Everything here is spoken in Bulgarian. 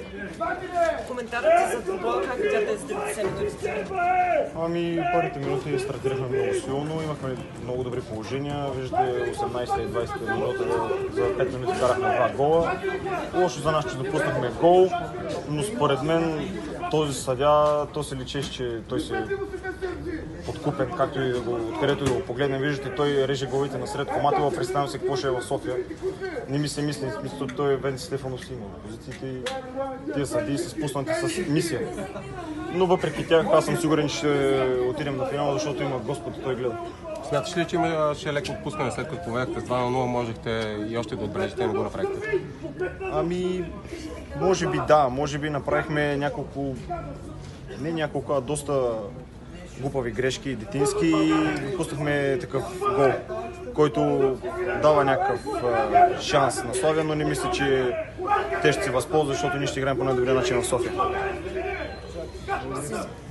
Коментарът за футбола, как видяте с 90 минути? Първите минути стартирахме много силно, имахме много добри положения. Виждате, 18 и 20 минута за 5 минути карахме 2 гола. Лошо за нас, че допуснахме гол, но според мен този съдия, то се личеше, че той се подкупен, както и откъдето да го погледнем. Виждате, той реже головите насред Коматева, представям се какво ще е в София. Не ми се мисли, той е Венци Стефанов си има позициите и тия съдии са спуснати с мисия. Но въпреки тях, аз съм сигурен, че ще отидем на финала, защото има Господ и той гледа. Смяташ ли, че имаше леко отпускане, след като поведахте с 2-0, можехте и още да отбележите и не го направихте? Може би да, може би направихме доста глупави грешки, детински и допуснахме такъв гол, който дава някакъв шанс на Славия, но не мисля, че те ще се възползват, защото ние ще играем по най-добрия начин в София.